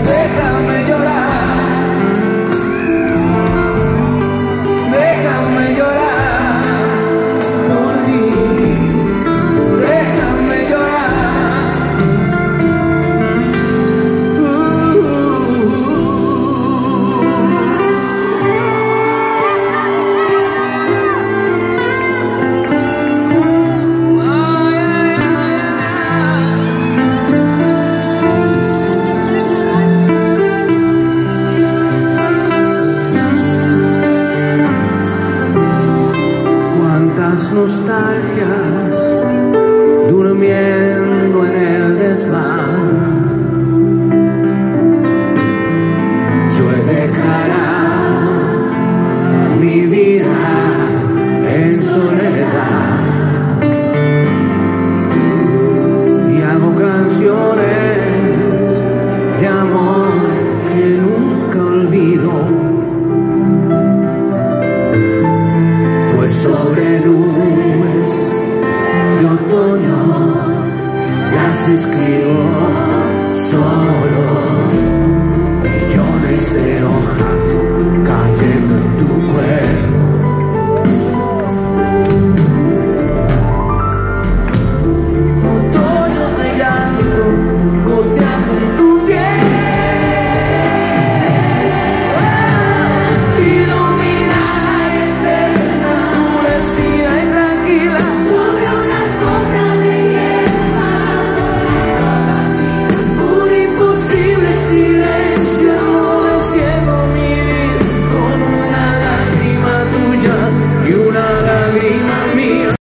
Déjame llorar, déjame llorar por ti, déjame llorar. Cuántas nostalgias durmiendo en el desván. Yo he declarado mi vida en soledad y hago canciones de amor que nunca olvido. Sobre nubes de otoño las escribo.